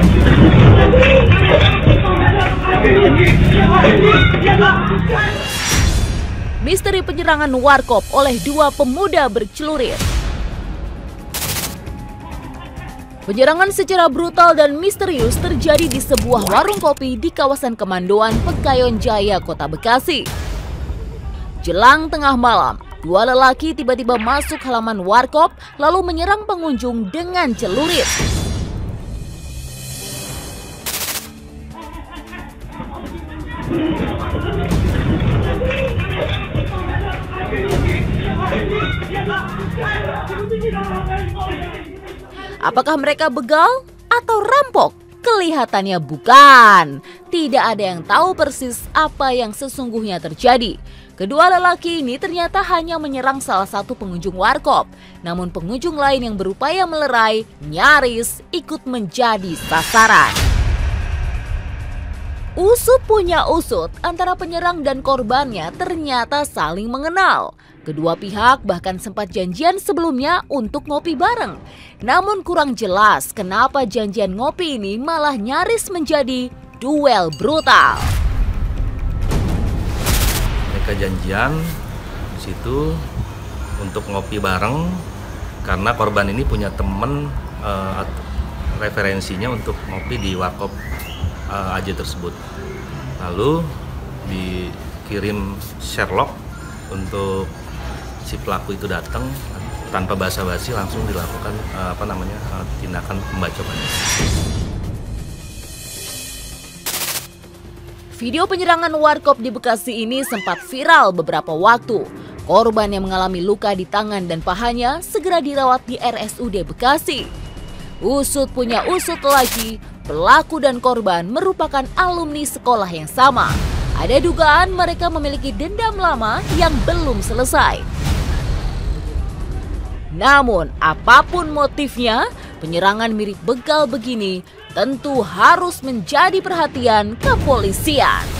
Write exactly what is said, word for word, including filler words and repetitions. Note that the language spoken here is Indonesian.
Misteri penyerangan warkop oleh dua pemuda bercelurit. Penyerangan secara brutal dan misterius terjadi di sebuah warung kopi di kawasan Kemandoan, Pekayon Jaya, Kota Bekasi. Jelang tengah malam, dua lelaki tiba-tiba masuk halaman warkop lalu menyerang pengunjung dengan celurit. Apakah mereka begal atau rampok? Kelihatannya bukan. Tidak ada yang tahu persis apa yang sesungguhnya terjadi. Kedua lelaki ini ternyata hanya menyerang salah satu pengunjung warkop. Namun pengunjung lain yang berupaya melerai nyaris ikut menjadi sasaran. Usut punya usut, antara penyerang dan korbannya ternyata saling mengenal. Kedua pihak bahkan sempat janjian sebelumnya untuk ngopi bareng. Namun kurang jelas kenapa janjian ngopi ini malah nyaris menjadi duel brutal. Mereka janjian di situ untuk ngopi bareng karena korban ini punya temen uh, referensinya untuk ngopi di warkop uh, A J tersebut. Lalu dikirim Sherlock untuk si pelaku itu datang tanpa basa-basi langsung dilakukan uh, apa namanya uh, tindakan pembacokan. Video penyerangan warkop di Bekasi ini sempat viral beberapa waktu. Korban yang mengalami luka di tangan dan pahanya segera dirawat di R S U D Bekasi. Usut punya usut lagi, pelaku dan korban merupakan alumni sekolah yang sama. Ada dugaan mereka memiliki dendam lama yang belum selesai. Namun, apapun motifnya, penyerangan mirip begal begini tentu harus menjadi perhatian kepolisian.